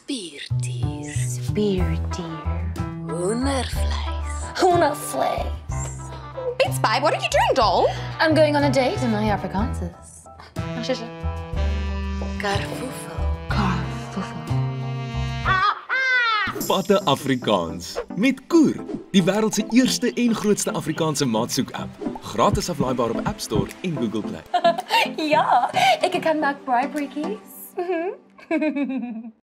spierdier, Spierdier. hoendervleis. Hoendervlees. Beats, babe, what are you doing, doll? I'm going on a date in my Afrikaans. Karfoefel. Karfoefel. Patte Afrikaans met Koer, die wêreld se eerste en grootste Afrikaanse maatsoek-app. Gratis aflaaibaar op App Store en Google Play. Ja, ik kan maak bribery keys.